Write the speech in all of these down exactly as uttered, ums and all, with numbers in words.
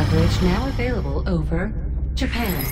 coverage now available over Japan.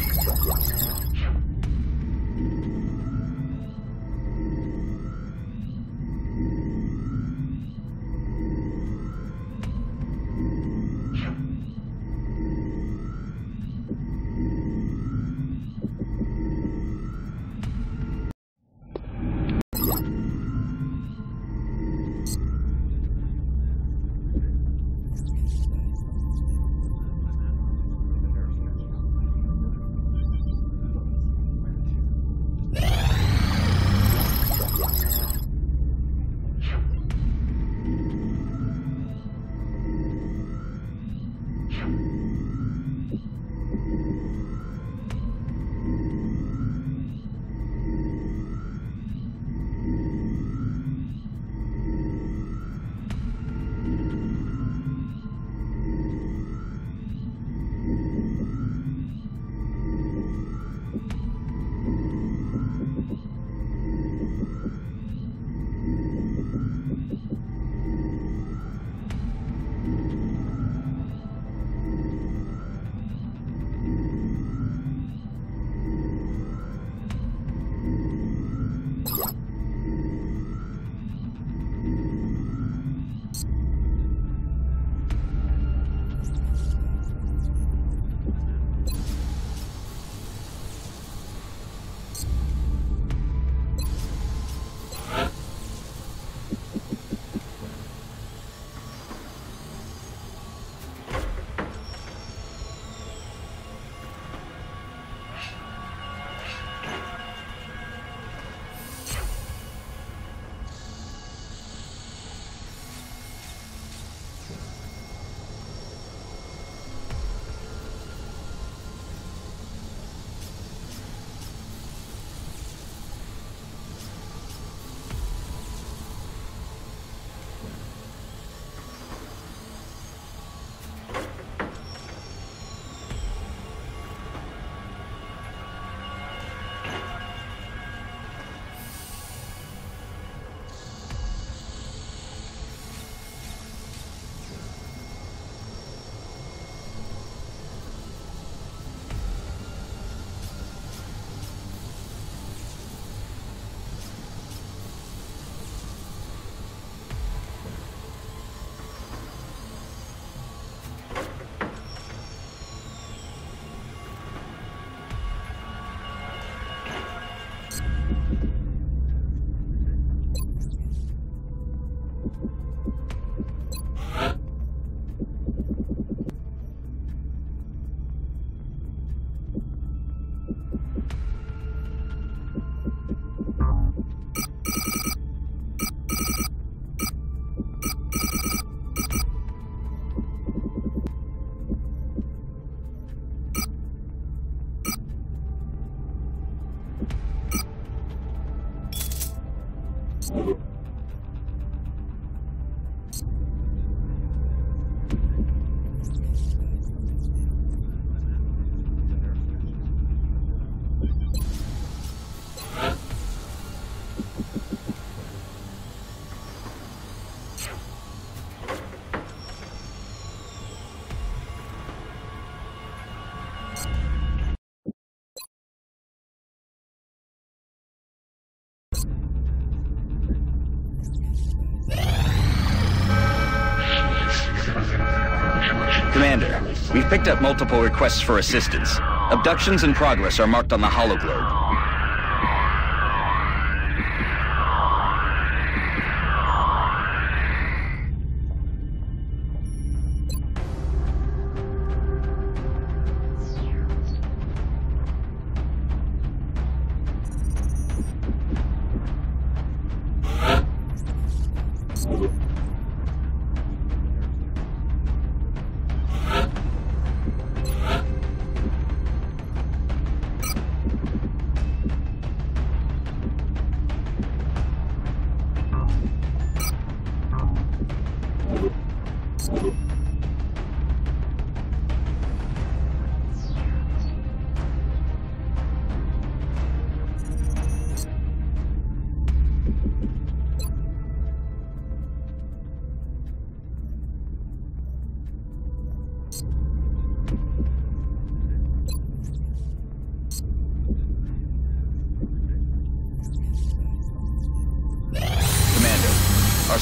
Commander, we've picked up multiple requests for assistance. Abductions in progress are marked on the hologlobe.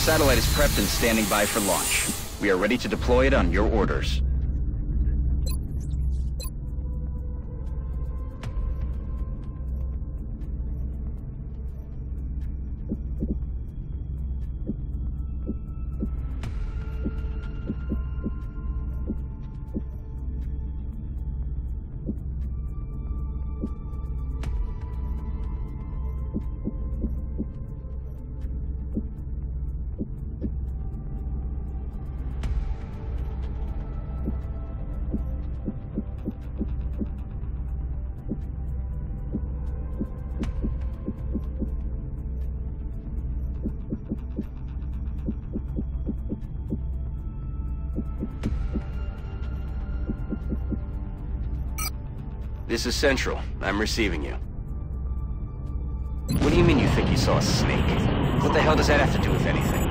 satellite is prepped and standing by for launch. We are ready to deploy it on your orders. This is Central. I'm receiving you. What do you mean you think you saw a snake? What the hell does that have to do with anything?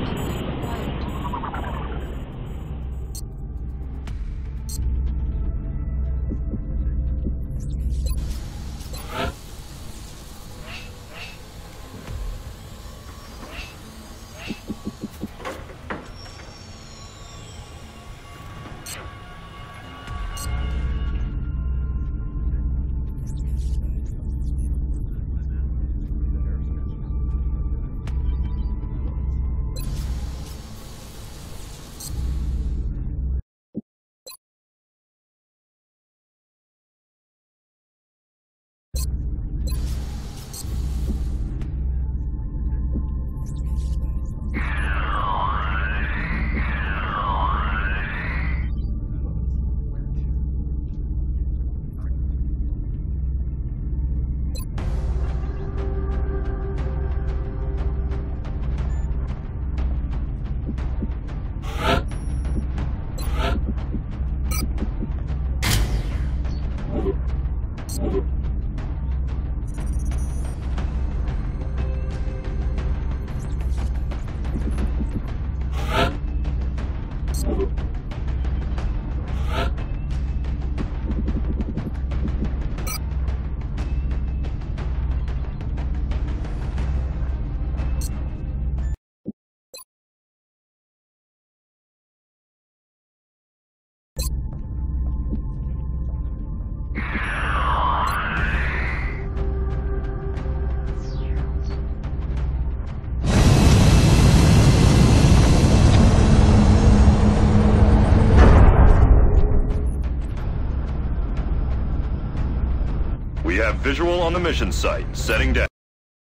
We have visual on the mission site. Setting down.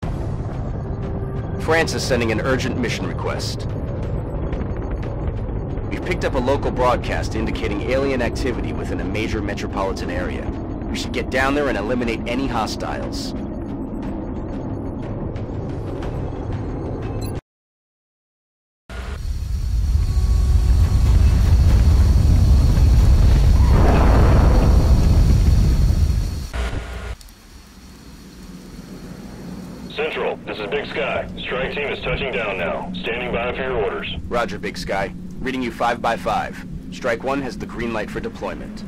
France is sending an urgent mission request. We've picked up a local broadcast indicating alien activity within a major metropolitan area. We should get down there and eliminate any hostiles. Central, this is Big Sky. Strike team is touching down now. Standing by for your orders. Roger, Big Sky. Reading you five by five. Strike one has the green light for deployment.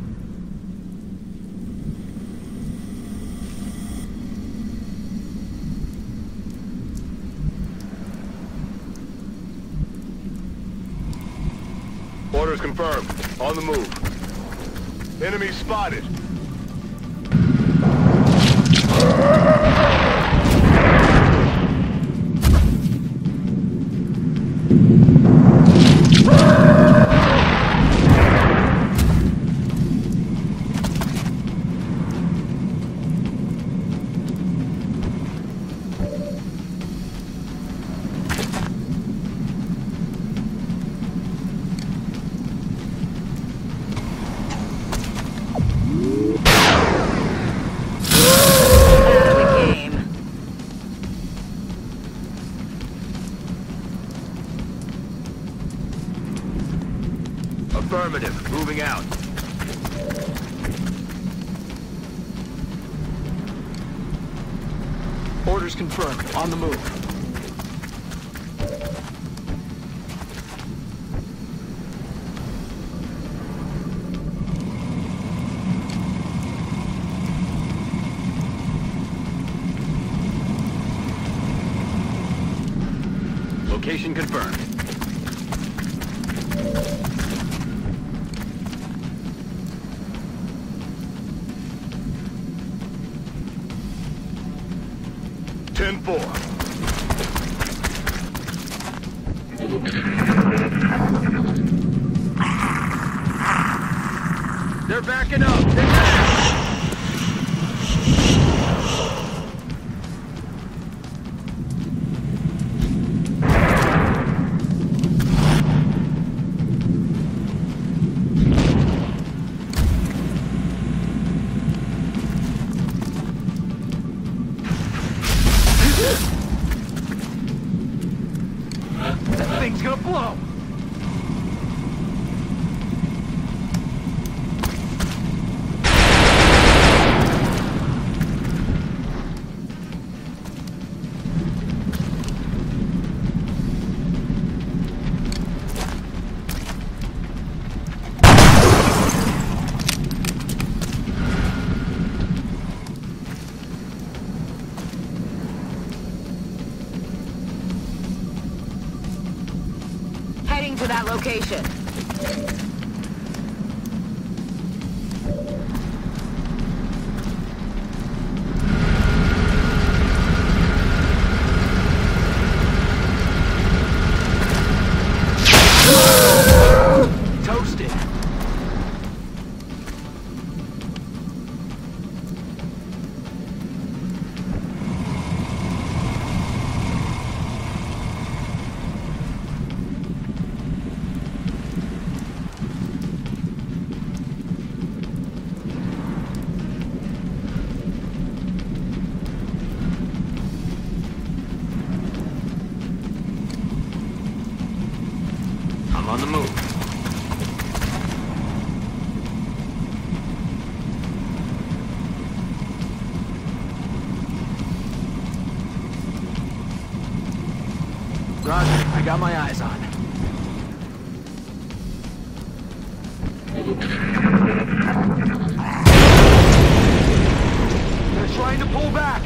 Orders confirmed. On the move. Enemy spotted. Affirmative. Moving out. Orders confirmed. On the move. Location Location confirmed. ten four. They're backing up. They're back. That thing's gonna blow. Heading to that location. Toasted. I'm on the move. Roger, I got my eyes on. They're trying to pull back.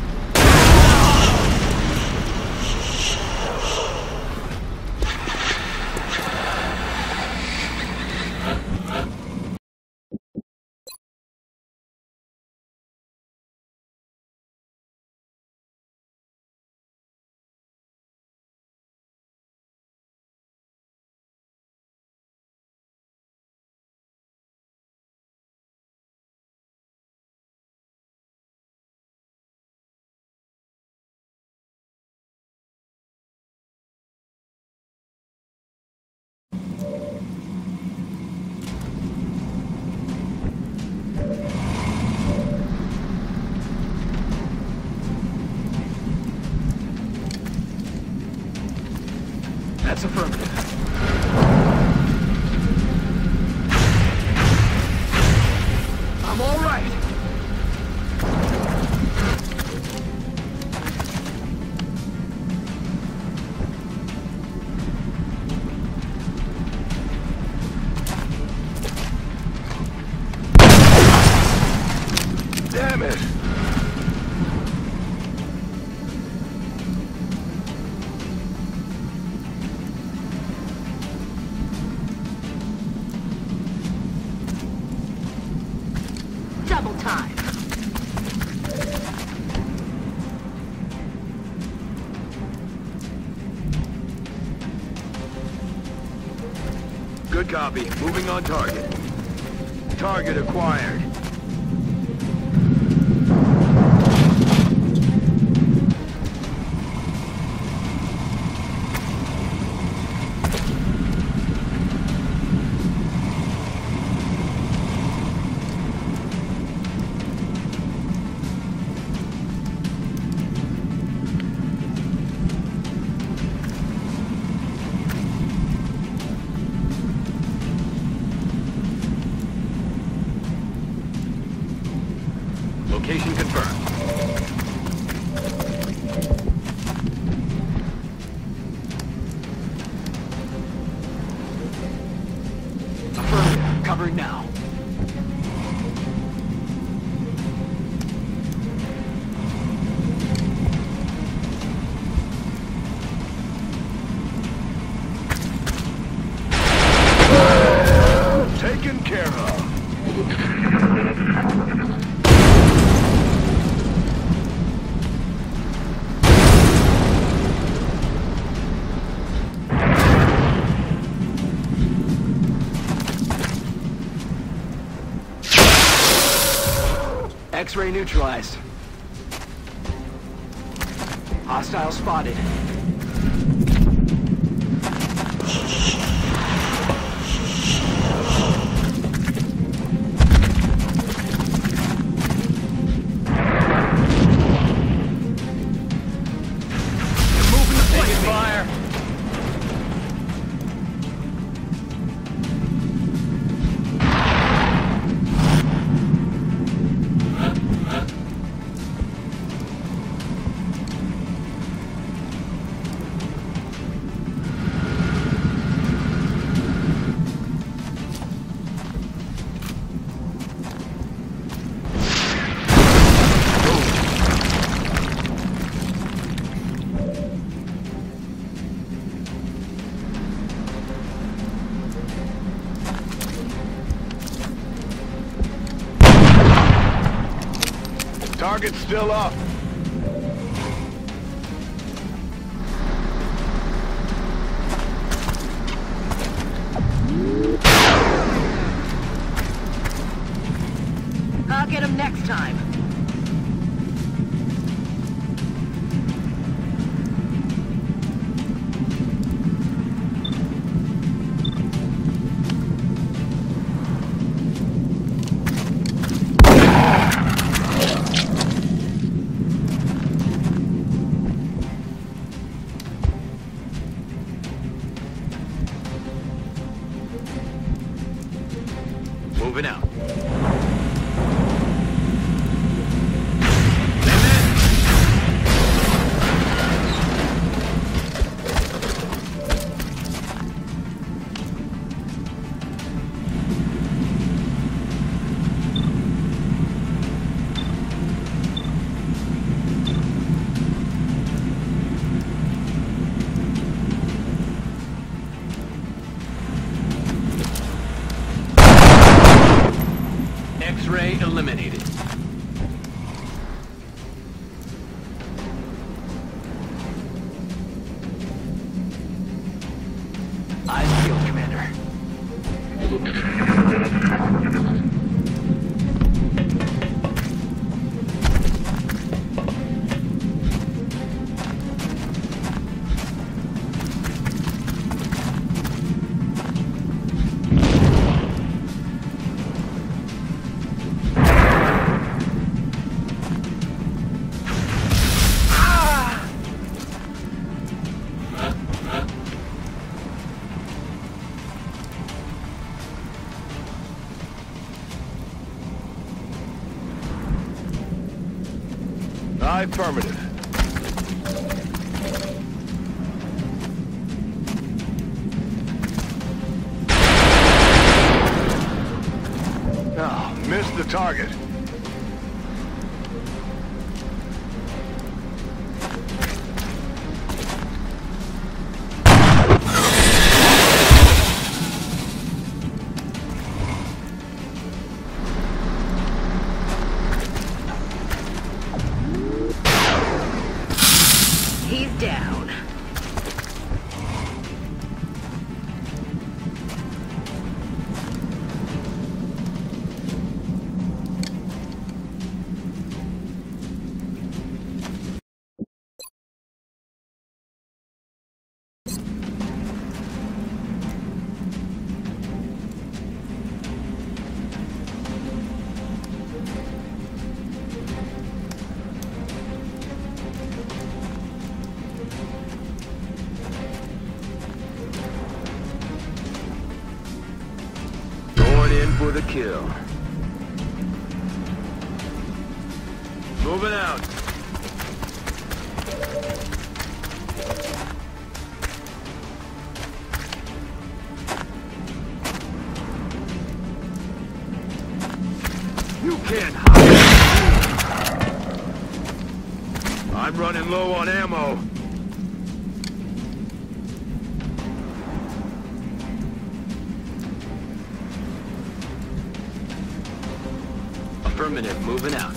That's affirmative. I'm all right. Damn it. Double time. Good copy. Moving on target. Target acquired. Location confirmed. Affirmative. Covering now. care of. X-ray neutralized. Hostile spotted. Target's still up. I'll get him next time. Moving out. X-ray eliminated. Eyes peeled, Commander. Affirmative. Oh, missed the target. He's down. In for the kill. Moving out. You can't hide. I'm running low on ammo. Affirmative, moving out.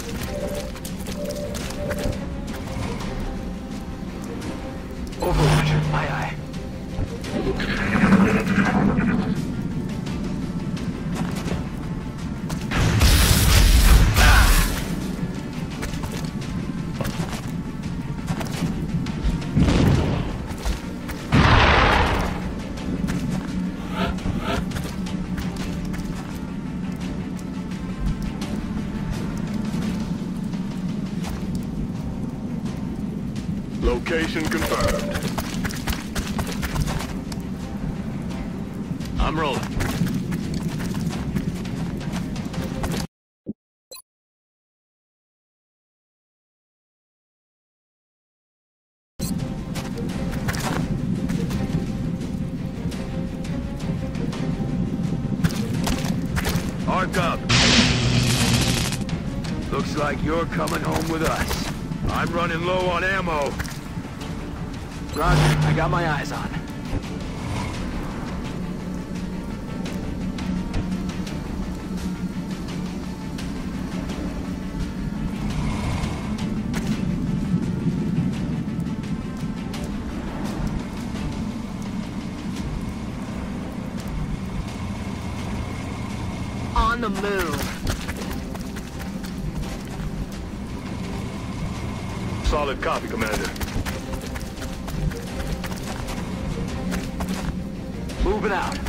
Overwatch, aye aye. Location confirmed. I'm rolling. Arc up. Looks like you're coming home with us. I'm running low on ammo. Roger, I got my eyes on. On the move. Solid copy, Commander. Moving out.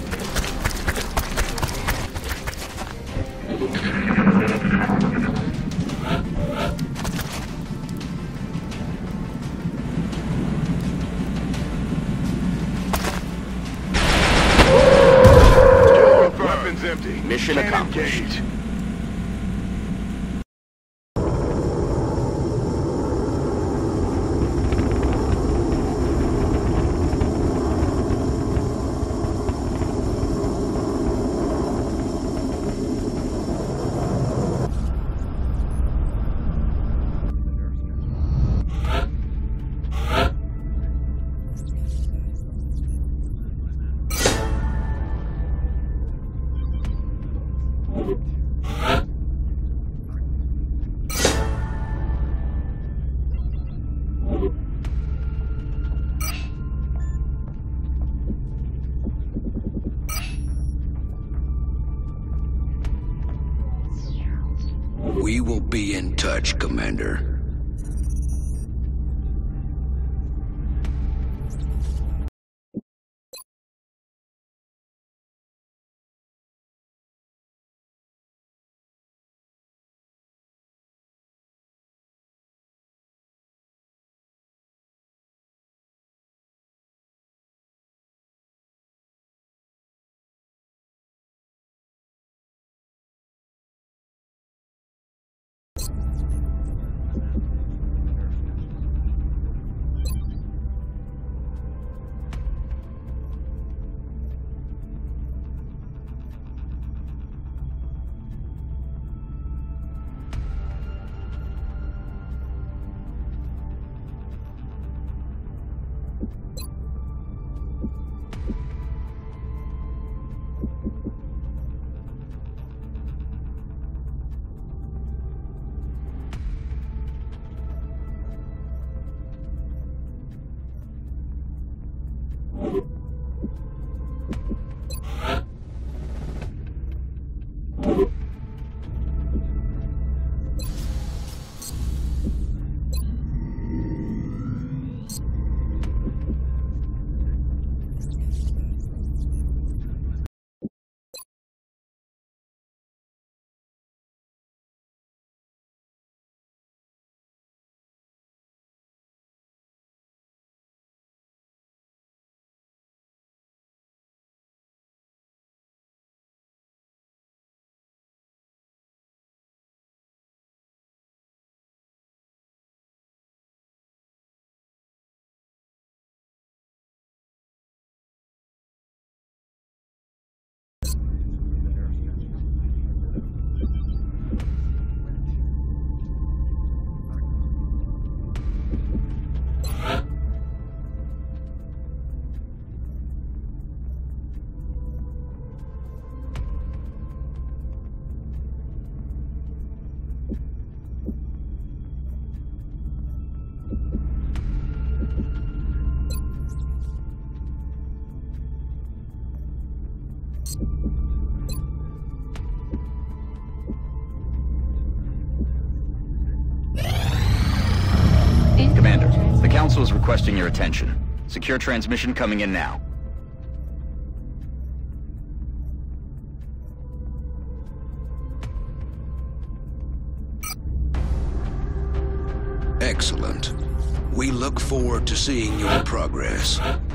Weapons empty. Mission Cannon accomplished. cage. We will be in touch, Commander. Commander, the Council is requesting your attention. Secure transmission coming in now. Excellent. We look forward to seeing your progress.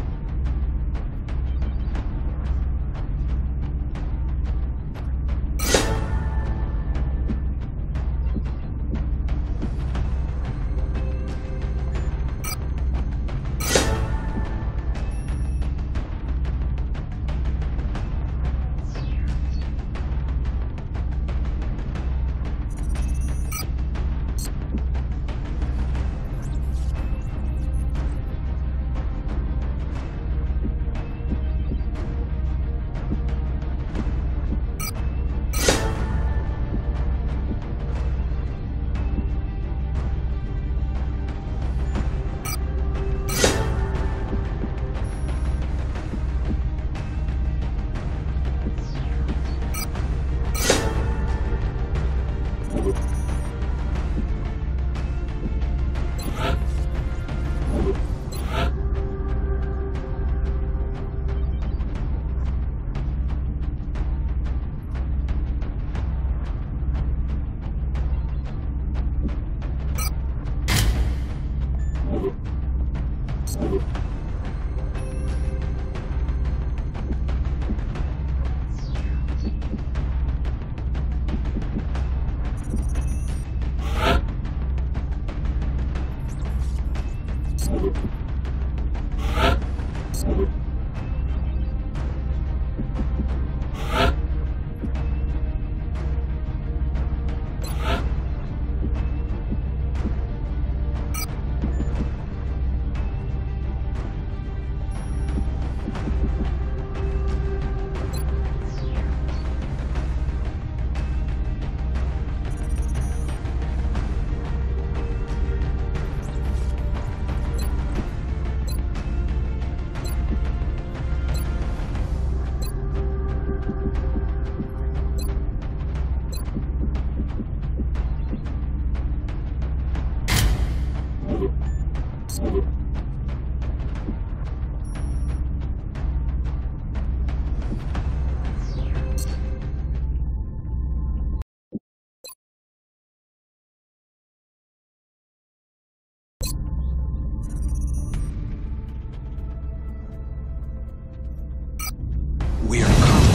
We're coming.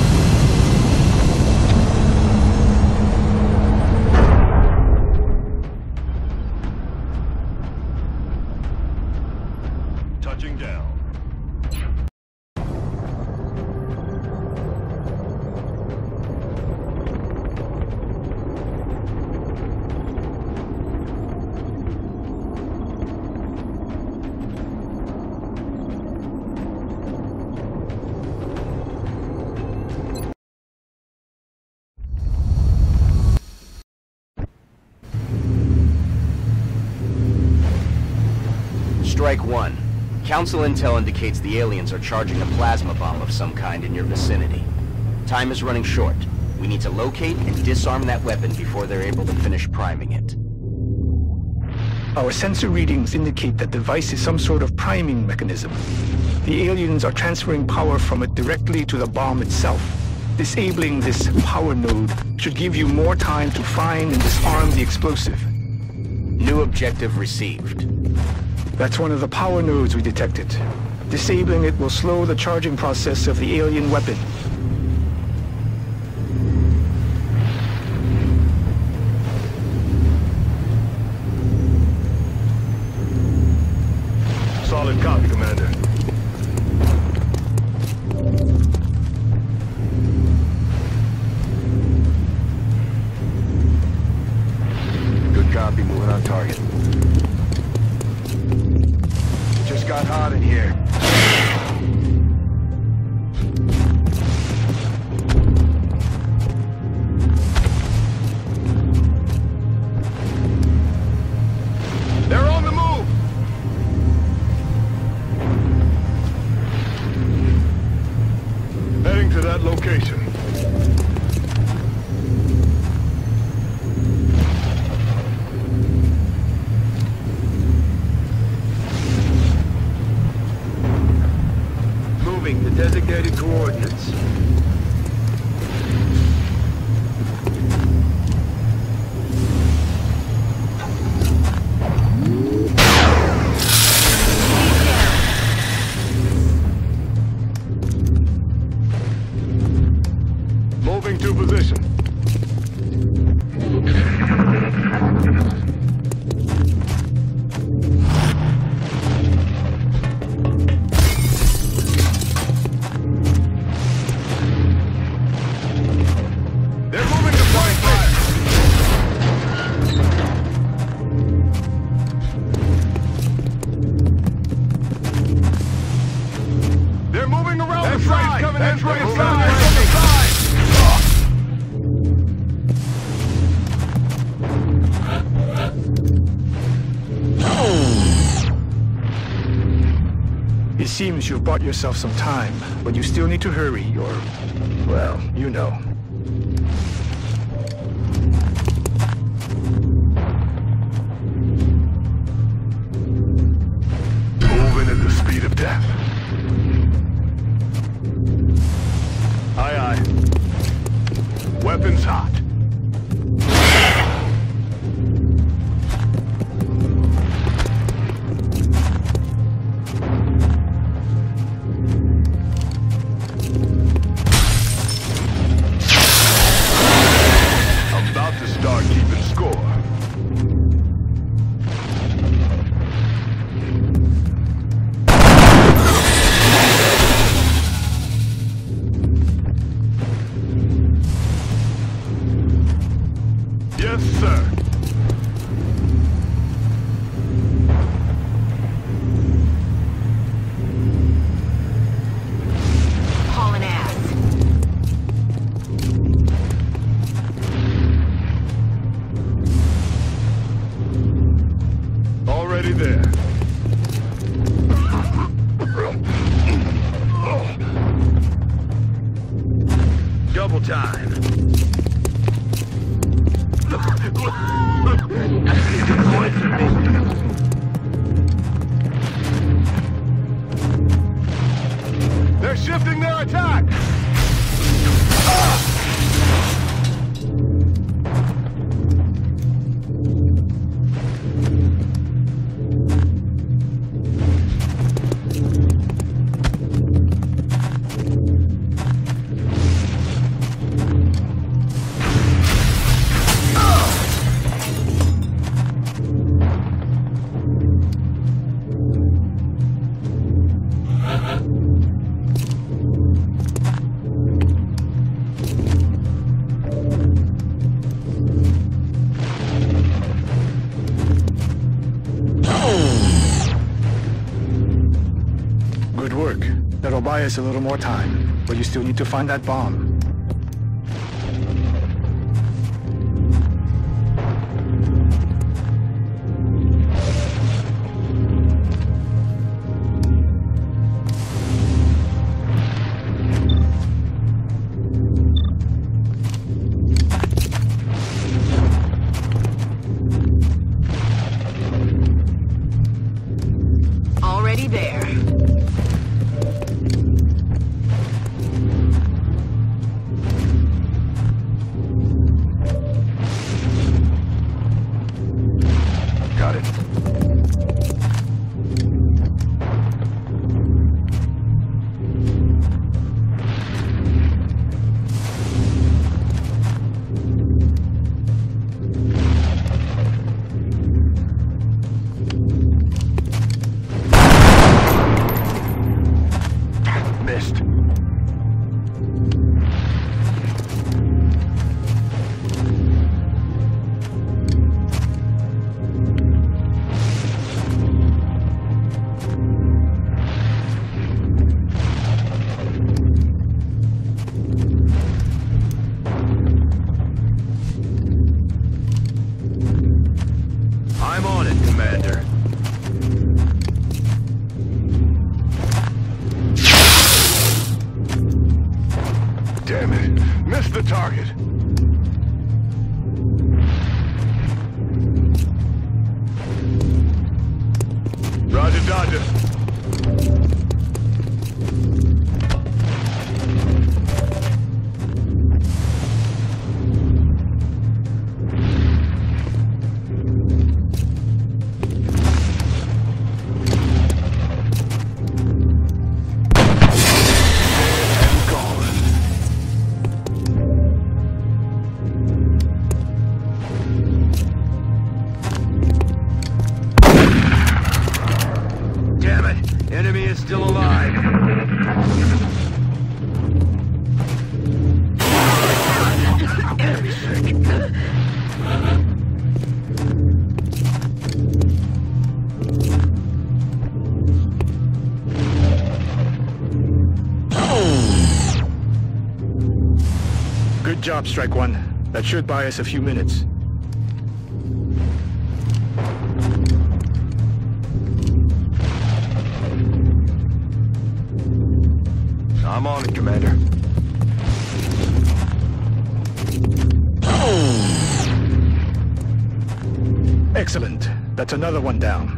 Touching down. Strike one. Council intel indicates the aliens are charging a plasma bomb of some kind in your vicinity. Time is running short. We need to locate and disarm that weapon before they're able to finish priming it. Our sensor readings indicate that the device is some sort of priming mechanism. The aliens are transferring power from it directly to the bomb itself. Disabling this power node should give you more time to find and disarm the explosive. New objective received. That's one of the power nodes we detected. Disabling it will slow the charging process of the alien weapon. Solid copy, Commander. Good copy, moving on target. Just got hot in here. that location. Moving to designated coordinates. Moving to position. They're moving to point fire. They're moving around That's the side. Coming That's in from the side. From the side. It seems you've bought yourself some time, but you still need to hurry, or, well, you know. Moving at the speed of death. Aye, aye. Weapons hot. About to start keeping score. Yes, sir. Hauling ass. Already there. Double time. They're shifting their attack. Good work. That'll buy us a little more time, but you still need to find that bomb. Already there. Damn it. Missed the target. Roger, Dodger. Enemy is still alive. Enemy sick. Good job, Strike One. That should buy us a few minutes. I'm on it, Commander. Excellent. That's another one down.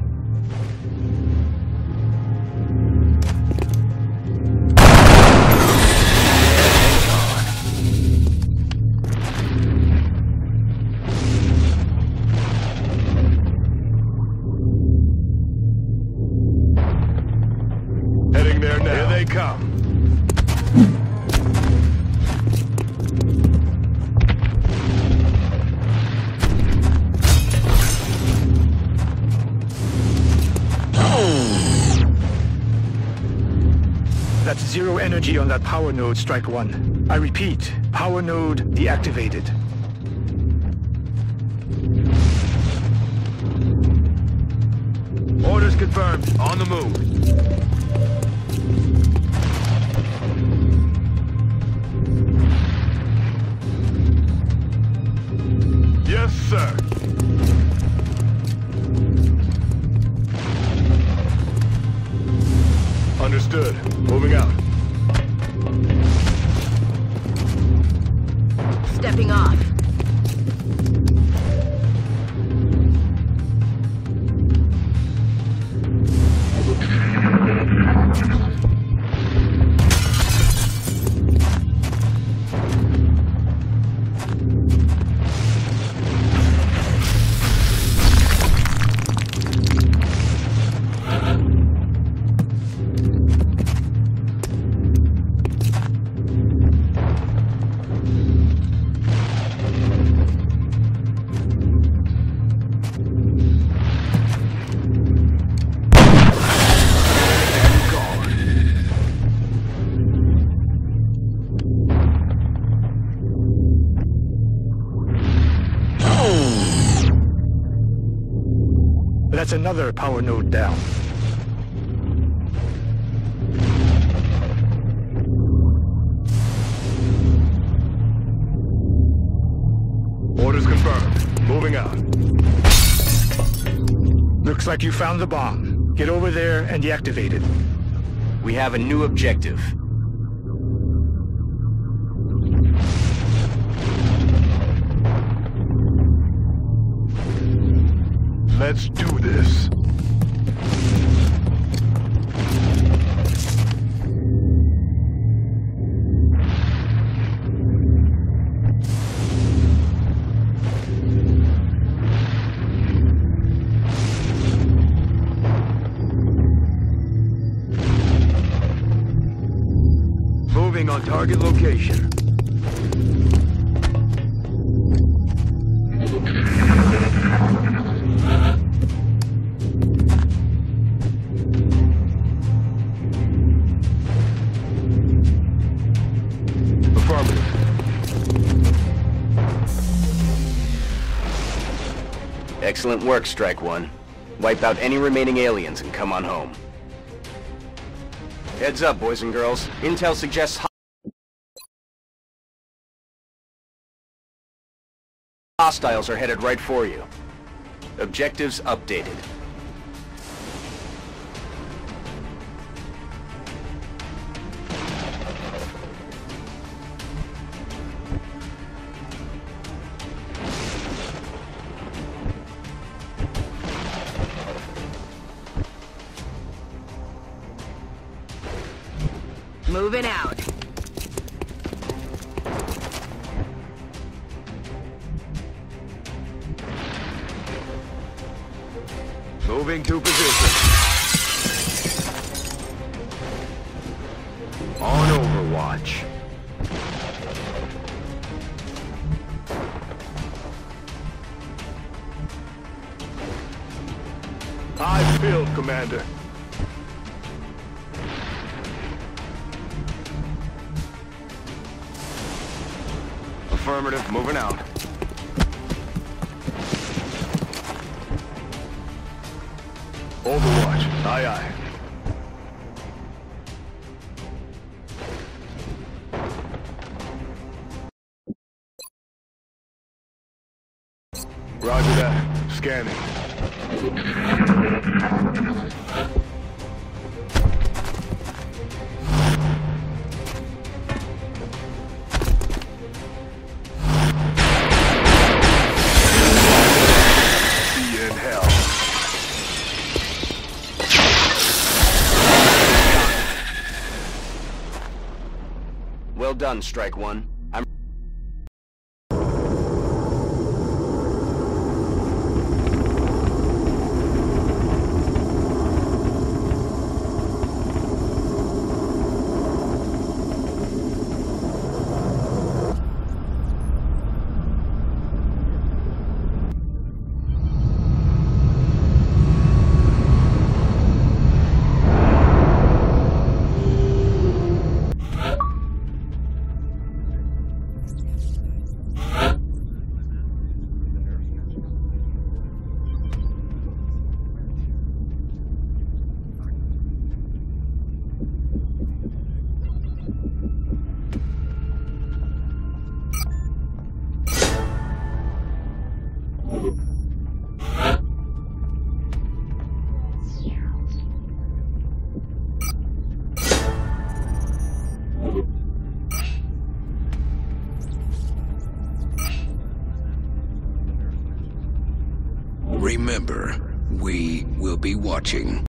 Heading there now. Here they come. That's zero energy on that power node, Strike One. I repeat, power node deactivated. Orders confirmed. On the move. Yes, sir. Understood. Moving out. Stepping off. That's another power node down. Orders confirmed. Moving out. Looks like you found the bomb. Get over there and deactivate it. We have a new objective. Let's do this. Moving on target location. Excellent work, Strike One. Wipe out any remaining aliens and come on home. Heads up, boys and girls. Intel suggests hostiles are headed right for you. Objectives updated. Moving out. Moving to position. On Overwatch. Eyes filled, Commander. Affirmative, moving out. Overwatch, aye aye. Roger that. Scanning. See you in hell. Well done, Strike One. I'm... Remember, we will be watching.